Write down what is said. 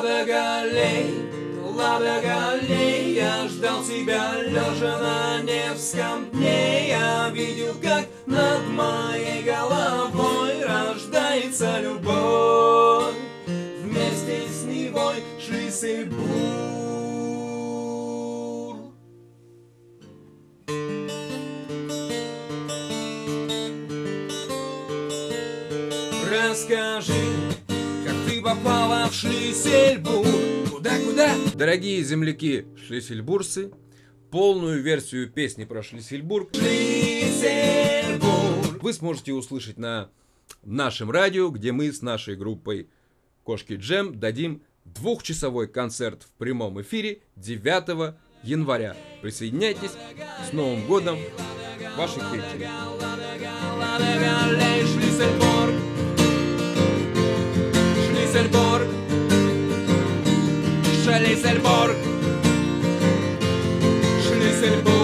Ла-ла-галей, я ждал тебя лежа на Невском дне. Я видел, как над моей головой рождается любовь. Вместе с Невой Шлиссельбург. Расскажи, как ты попала в Шлиссельбург. Куда? Дорогие земляки шлиссельбуржцы, полную версию песни про Шлиссельбург вы сможете услышать на нашем радио, где мы с нашей группой Кошки Джем дадим 2-часовой концерт в прямом эфире 9 января. Присоединяйтесь. С Новым годом! Ваши критики. Шлиссельбург. Шлиссельбург.